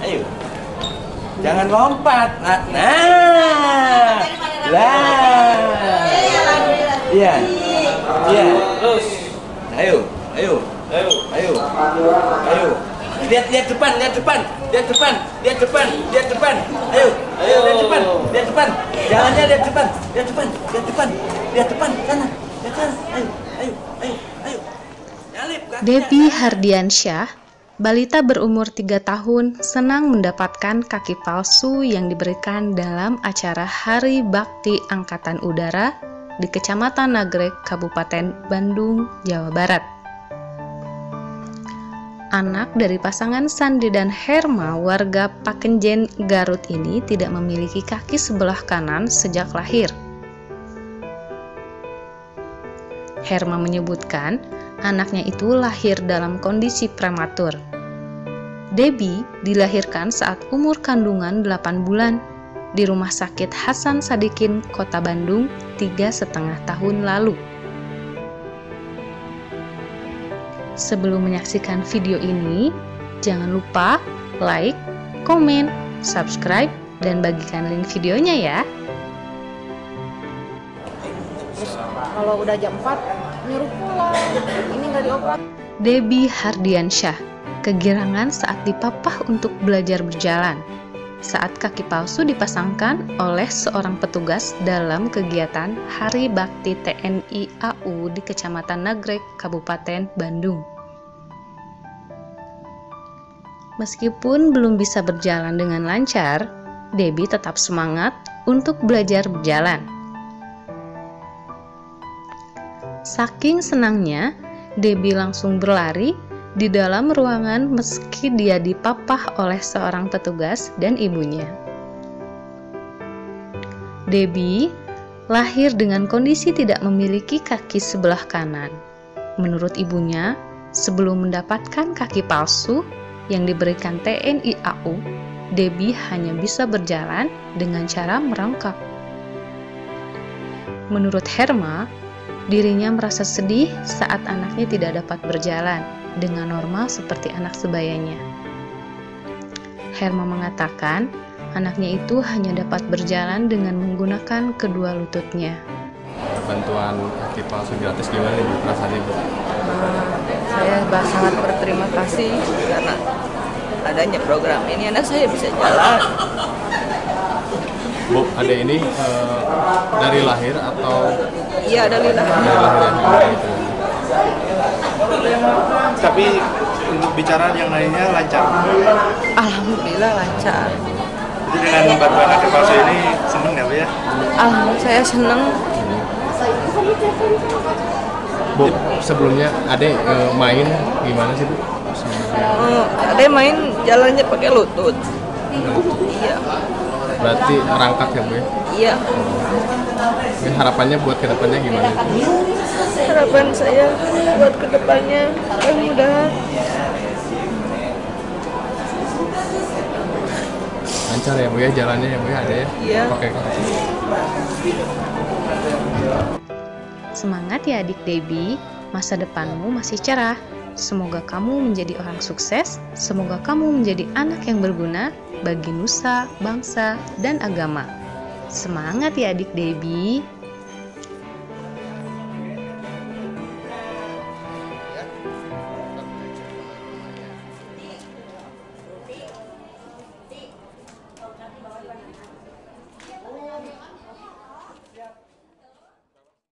Ayo. Jangan lompat. Nah. Lah. Iya. Iya. Terus. Ayo. Ayo. Ayo. Ayo. Ayo. Lihat depan. Ayo. Ayo lihat depan. Jalannya lihat depan. Lihat depan sana. Ya kan? Ayo. Debbie Hardiansyah, balita berumur 3 tahun, senang mendapatkan kaki palsu yang diberikan dalam acara Hari Bakti Angkatan Udara di Kecamatan Nagrek, Kabupaten Bandung, Jawa Barat. Anak dari pasangan Sandi dan Herma warga Pakenjen, Garut ini tidak memiliki kaki sebelah kanan sejak lahir. Herma menyebutkan anaknya itu lahir dalam kondisi prematur. Debbie dilahirkan saat umur kandungan 8 bulan di Rumah Sakit Hasan Sadikin, Kota Bandung, 3,5 tahun lalu. Sebelum menyaksikan video ini, jangan lupa like, komen, subscribe, dan bagikan link videonya ya. Kalau udah jam 4 nyuruh pulang, ini nggak dioperasi. Debbie Hardiansyah kegirangan saat dipapah untuk belajar berjalan saat kaki palsu dipasangkan oleh seorang petugas dalam kegiatan Hari Bakti TNI AU di Kecamatan Nagrek, Kabupaten Bandung. Meskipun belum bisa berjalan dengan lancar, Debbie tetap semangat untuk belajar berjalan. Saking senangnya, Debbie langsung berlari di dalam ruangan meski dia dipapah oleh seorang petugas dan ibunya. Debbie lahir dengan kondisi tidak memiliki kaki sebelah kanan. Menurut ibunya, sebelum mendapatkan kaki palsu yang diberikan TNI AU, Debbie hanya bisa berjalan dengan cara merangkak. Menurut Herma, dirinya merasa sedih saat anaknya tidak dapat berjalan dengan normal seperti anak sebayanya. Herma mengatakan, anaknya itu hanya dapat berjalan dengan menggunakan kedua lututnya. Bantuan kaki palsu gratis gimana Ibu perasaannya Bu? Saya sangat berterima kasih karena adanya program ini anak saya bisa jalan. Bu, ada ini dari lahir atau? Iya, dari lahir. Dari lahir yang gimana gitu? Tapi untuk bicara yang lainnya lancar. Alhamdulillah lancar. Jadi dengan bantuan kaki palsu ini seneng ya Bu ya? Alhamdulillah saya senang. Bu, sebelumnya Ade main gimana sih Bu? Ada main jalannya pakai lutut. Iya. Berarti merangkak ya Bu ya? Iya. Ini harapannya buat kedepannya gimana? Harapan saya buat kedepannya mudah-mudahan lancar ya Bu ya, jalannya ya Bu ya, ada ya? Iya. Pakai kaki. Semangat ya adik Debbie, masa depanmu masih cerah. Semoga kamu menjadi orang sukses, semoga kamu menjadi anak yang berguna bagi nusa, bangsa, dan agama. Semangat ya adik Debbie.